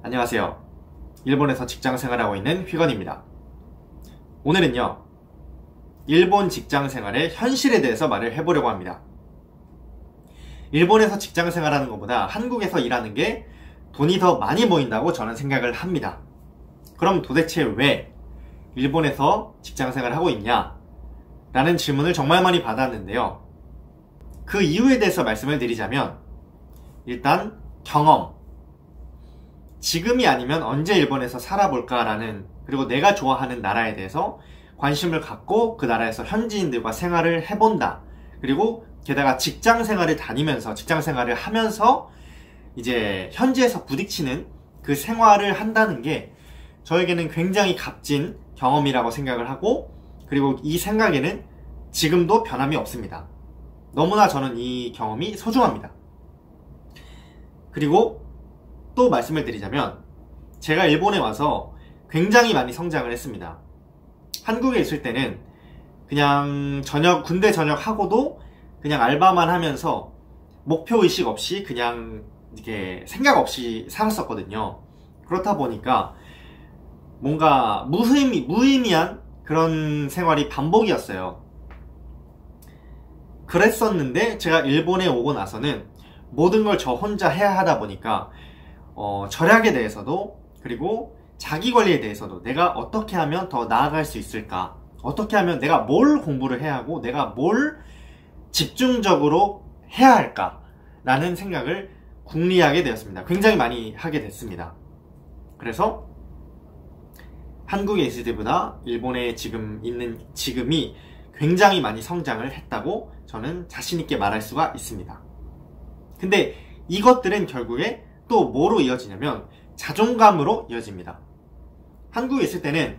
안녕하세요. 일본에서 직장 생활하고 있는 휘건입니다. 오늘은요, 일본 직장 생활의 현실에 대해서 말을 해보려고 합니다. 일본에서 직장 생활하는 것보다 한국에서 일하는 게 돈이 더 많이 모인다고 저는 생각을 합니다. 그럼 도대체 왜 일본에서 직장 생활을 하고 있냐? 라는 질문을 정말 많이 받았는데요. 그 이유에 대해서 말씀을 드리자면, 일단 경험. 지금이 아니면 언제 일본에서 살아볼까라는, 그리고 내가 좋아하는 나라에 대해서 관심을 갖고 그 나라에서 현지인들과 생활을 해본다. 그리고 게다가 직장 생활을 다니면서, 직장 생활을 하면서 이제 현지에서 부딪히는 그 생활을 한다는 게 저에게는 굉장히 값진 경험이라고 생각을 하고, 그리고 이 생각에는 지금도 변함이 없습니다. 너무나 저는 이 경험이 소중합니다. 그리고 또 말씀을 드리자면, 제가 일본에 와서 굉장히 많이 성장을 했습니다. 한국에 있을 때는 그냥 군대 전역하고도 그냥 알바만 하면서 목표의식 없이 그냥 이게 생각 없이 살았었거든요. 그렇다 보니까 뭔가 무의미한 그런 생활이 반복이었어요. 그랬었는데 제가 일본에 오고 나서는 모든 걸 저 혼자 해야 하다 보니까 절약에 대해서도, 그리고 자기 관리에 대해서도 내가 어떻게 하면 더 나아갈 수 있을까, 어떻게 하면 내가 뭘 공부를 해야 하고 내가 뭘 집중적으로 해야 할까 라는 생각을 궁리하게 되었습니다. 굉장히 많이 하게 됐습니다. 그래서 한국에 있을 때보다 일본에 지금 있는 지금이 굉장히 많이 성장을 했다고 저는 자신있게 말할 수가 있습니다. 근데 이것들은 결국에 또 뭐로 이어지냐면 자존감으로 이어집니다. 한국에 있을 때는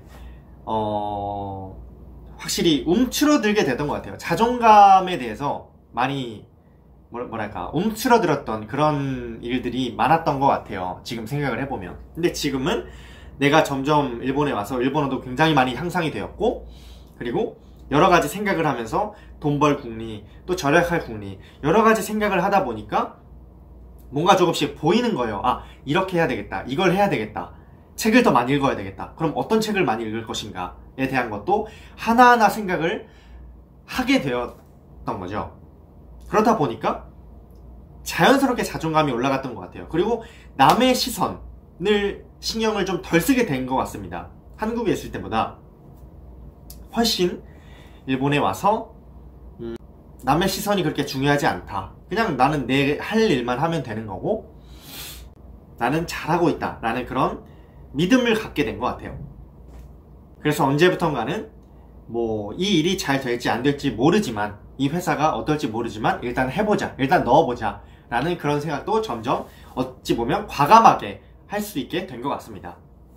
확실히 움츠러들게 되던 것 같아요. 자존감에 대해서 많이 뭐랄까 움츠러들었던 그런 일들이 많았던 것 같아요. 지금 생각을 해보면. 근데 지금은 내가 점점 일본에 와서 일본어도 굉장히 많이 향상이 되었고, 그리고 여러가지 생각을 하면서 돈 벌 궁리, 또 절약할 궁리, 여러가지 생각을 하다 보니까 뭔가 조금씩 보이는 거예요. 아, 이렇게 해야 되겠다, 이걸 해야 되겠다, 책을 더 많이 읽어야 되겠다, 그럼 어떤 책을 많이 읽을 것인가에 대한 것도 하나하나 생각을 하게 되었던 거죠. 그렇다 보니까 자연스럽게 자존감이 올라갔던 것 같아요. 그리고 남의 시선을 신경을 좀 덜 쓰게 된 것 같습니다. 한국에 있을 때보다 훨씬 일본에 와서 남의 시선이 그렇게 중요하지 않다, 그냥 나는 내 할 일만 하면 되는 거고 나는 잘하고 있다 라는 그런 믿음을 갖게 된 것 같아요. 그래서 언제부턴가는 이 일이 잘 될지 안 될지 모르지만, 이 회사가 어떨지 모르지만 일단 해보자, 일단 넣어보자 라는 그런 생각도 점점 어찌 보면 과감하게 할 수 있게 된 것 같습니다.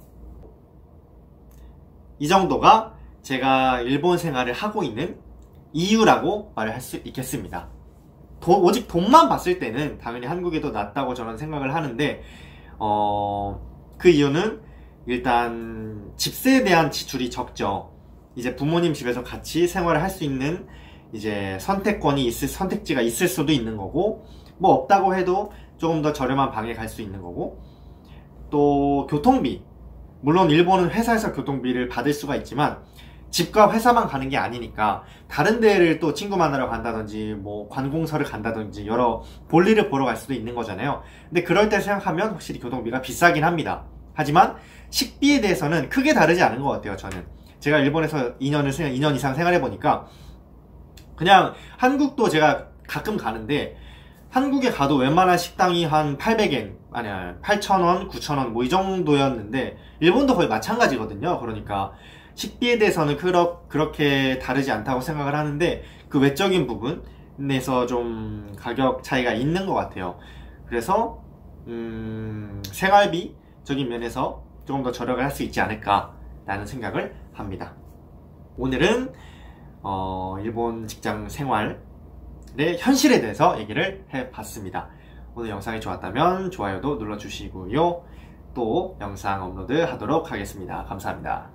이 정도가 제가 일본 생활을 하고 있는 이유라고 말할 수 있겠습니다. 오직 돈만 봤을 때는 당연히 한국이 더 낫다고 저는 생각을 하는데, 그 이유는 일단 집세에 대한 지출이 적죠. 이제 부모님 집에서 같이 생활을 할 수 있는 이제 선택지가 있을 수도 있는 거고, 없다고 해도 조금 더 저렴한 방에 갈 수 있는 거고, 또 교통비, 물론 일본은 회사에서 교통비를 받을 수가 있지만 집과 회사만 가는 게 아니니까 다른 데를 또 친구 만나러 간다든지 관공서를 간다든지 여러 볼일을 보러 갈 수도 있는 거잖아요. 근데 그럴 때 생각하면 확실히 교통비가 비싸긴 합니다. 하지만 식비에 대해서는 크게 다르지 않은 것 같아요. 저는 제가 일본에서 2년 이상 생활해 보니까, 그냥 한국도 제가 가끔 가는데 한국에 가도 웬만한 식당이 한 800엔, 아니야 8,000원, 9,000원 이 정도였는데 일본도 거의 마찬가지거든요. 그러니까 식비에 대해서는 그렇게 다르지 않다고 생각을 하는데, 그 외적인 부분에서 좀 가격 차이가 있는 것 같아요. 그래서 생활비적인 면에서 조금 더 절약을 할 수 있지 않을까 라는 생각을 합니다. 오늘은 일본 직장 생활의 현실에 대해서 얘기를 해봤습니다. 오늘 영상이 좋았다면 좋아요도 눌러주시고요. 또 영상 업로드 하도록 하겠습니다. 감사합니다.